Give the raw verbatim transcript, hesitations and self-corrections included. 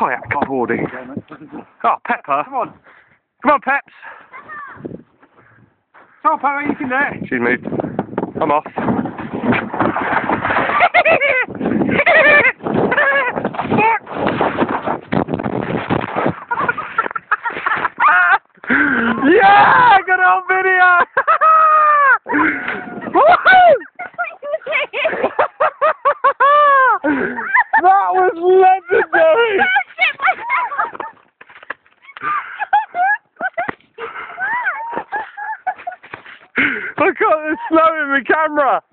kayak boarding. Oh, Pepper. Come on. Come on, Peps. Come on, Pepper, you can do it. She's moved. I'm off. Yeah, good old video. That was legendary. I got the snow in the camera.